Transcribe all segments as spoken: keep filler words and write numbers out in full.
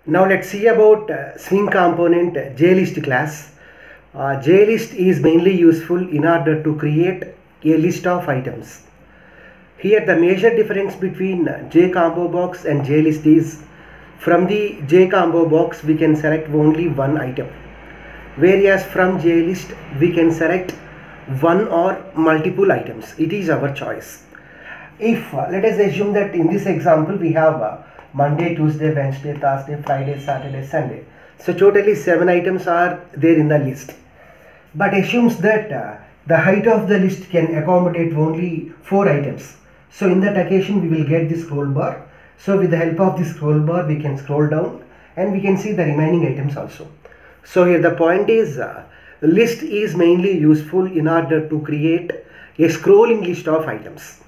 Now let's see about uh, swing component uh, JList class. Uh, JList is mainly useful in order to create a list of items. Here the major difference between uh, JComboBox and JList is from the JComboBox we can select only one item, whereas from JList we can select one or multiple items. It is our choice. If uh, let us assume that in this example we have uh, Monday, Tuesday, Wednesday, Thursday, Friday, Saturday, Sunday. So totally seven items are there in the list. But assumes that uh, the height of the list can accommodate only four items. So in that occasion we will get the scroll bar. So with the help of the scroll bar we can scroll down and we can see the remaining items also. So here the point is uh, list is mainly useful in order to create a scrolling list of items,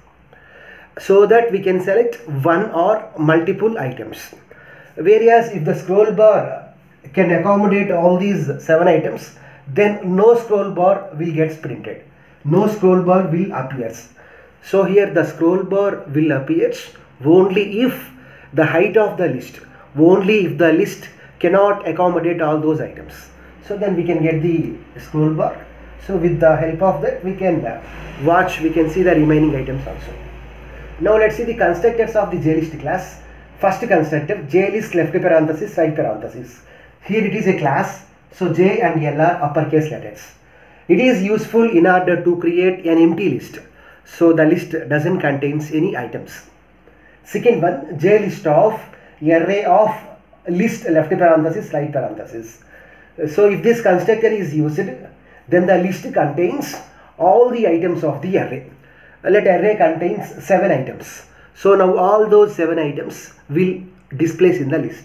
so that we can select one or multiple items. Whereas if the scroll bar can accommodate all these seven items, then no scroll bar will get printed. No scroll bar will appear. So here the scroll bar will appear only if the height of the list, only if the list cannot accommodate all those items. So then we can get the scroll bar. So with the help of that we can watch, we can see the remaining items also. Now let's see the constructors of the JList class. First constructor, JList left parenthesis, right parenthesis. Here it is a class, so J and L are uppercase letters. It is useful in order to create an empty list, so the list doesn't contain any items. Second one, JList of array of list left parenthesis, right parenthesis. So if this constructor is used, then the list contains all the items of the array. Let array contains seven items. So now all those seven items will display in the list.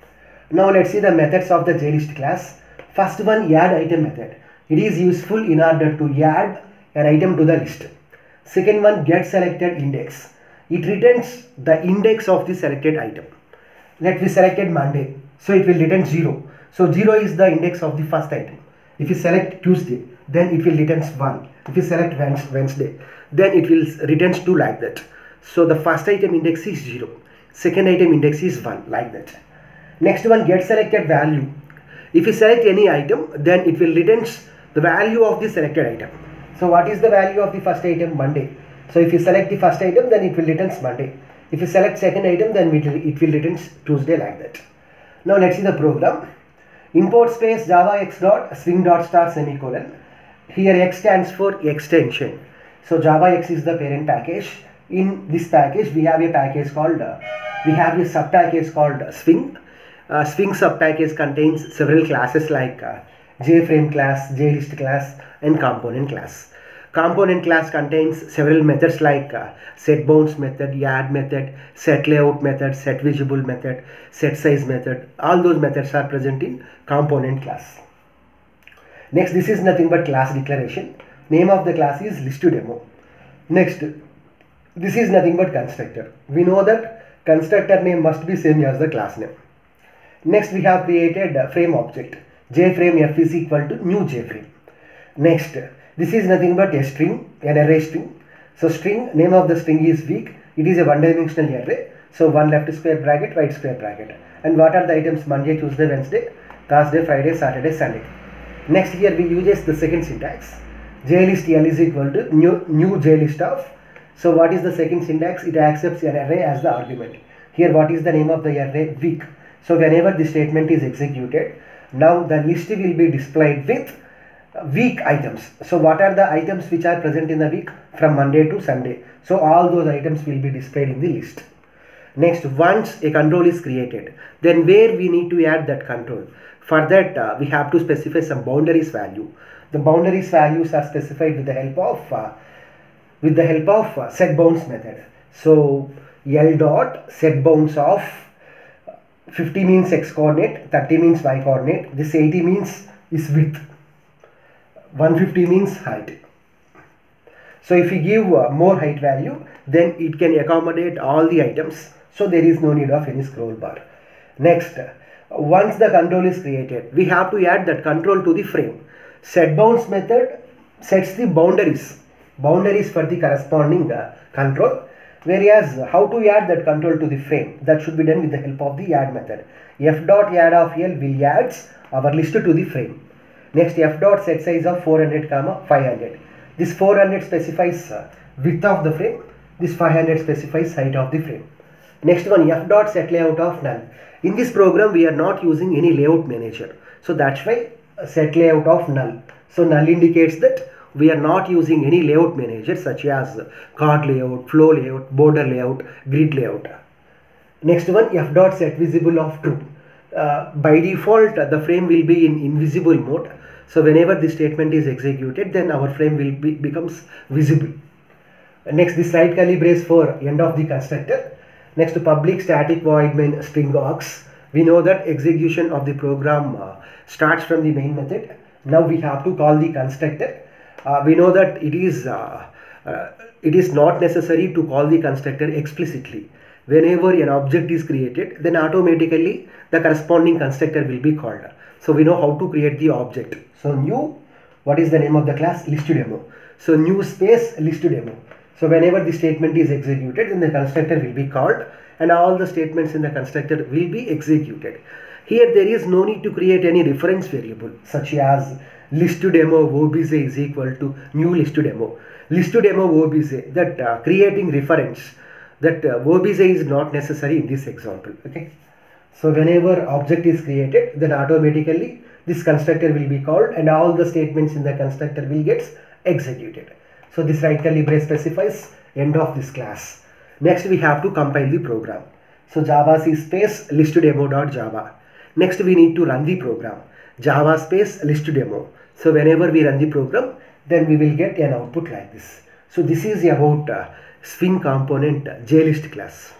Now let's see the methods of the JList class. First one, add item method. It is useful in order to add an item to the list. Second one, get selected index. It returns the index of the selected item. Let we selected Monday, so it will return zero. So zero is the index of the first item. If you select Tuesday, then it will return one. If you select Wednesday, then it will return two, like that. So the first item index is zero, second item index is one, like that. Next one, get selected value. If you select any item, then it will return the value of the selected item. So what is the value of the first item? Monday. So if you select the first item, then it will return Monday. If you select second item, then it will, it will return Tuesday, like that. Now let's see the program. Import space javax dot swing dot star semicolon. Here X stands for extension. So javax is the parent package. In this package we have a package called uh, we have a sub package called uh, swing. Uh, swing sub package contains several classes like uh, JFrame class, JList class and component class. Component class contains several methods like uh, set bounds method, add method, set layout method, set visible method, set size method. All those methods are present in component class. Next, this is nothing but class declaration. Name of the class is ListDemo. Next, this is nothing but constructor. We know that constructor name must be same as the class name. Next, we have created a frame object. JFrame F is equal to new JFrame. Next, this is nothing but a string, an array string. So string, name of the string is week. It is a one dimensional array. So one left square bracket, right square bracket. And what are the items? Monday, Tuesday, Wednesday, Thursday, Friday, Saturday, Sunday. Next, here we use the second syntax. JList L is equal to new, new JList of. So what is the second syntax? It accepts an array as the argument. Here what is the name of the array? Week. So whenever the statement is executed, now the list will be displayed with week items. So what are the items which are present in the week? From Monday to Sunday. So all those items will be displayed in the list. Next, once a control is created, then where we need to add that control? For that uh, we have to specify some boundaries value. The boundaries values are specified with the help of uh, with the help of uh, set bounds method. So L dot set bounds of fifty means x coordinate, thirty means y coordinate, this eighty means is width, one hundred fifty means height. So if we give uh, more height value, then it can accommodate all the items, so there is no need of any scroll bar. Next, uh, once the control is created, we have to add that control to the frame. Set bounds method sets the boundaries boundaries for the corresponding uh, control. Whereas how to add that control to the frame, that should be done with the help of the add method. F dot add of L will adds our list to the frame. Next, F dot set size of four hundred comma five hundred. This four hundred specifies uh, width of the frame. This five hundred specifies height of the frame. Next one, F dot set layout of null. In this program, we are not using any layout manager. So that's why uh, set layout of null. So null indicates that we are not using any layout manager such as card layout, flow layout, border layout, grid layout. Next one, F dot set visible of true. Uh, by default, uh, the frame will be in invisible mode. So whenever this statement is executed, then our frame will be becomes visible. Next, the slide curly brace for end of the constructor. Next, public static void main string args. We know that execution of the program uh, starts from the main method. Now we have to call the constructor. Uh, we know that it is uh, uh, it is not necessary to call the constructor explicitly. Whenever an object is created, then automatically the corresponding constructor will be called. So we know how to create the object. So new, what is the name of the class? ListDemo. So new space ListDemo. So whenever the statement is executed, then the constructor will be called and all the statements in the constructor will be executed. Here there is no need to create any reference variable such as ListDemo obj is equal to new ListDemo. ListDemo obj, that uh, creating reference, that uh, obj is not necessary in this example. Okay. So whenever object is created, then automatically this constructor will be called and all the statements in the constructor will get executed. So this right curly brace specifies end of this class. Next we have to compile the program. So java c space listdemo.java. Next we need to run the program. Java space listdemo. So whenever we run the program, then we will get an output like this. So this is about uh, Swing component JList class.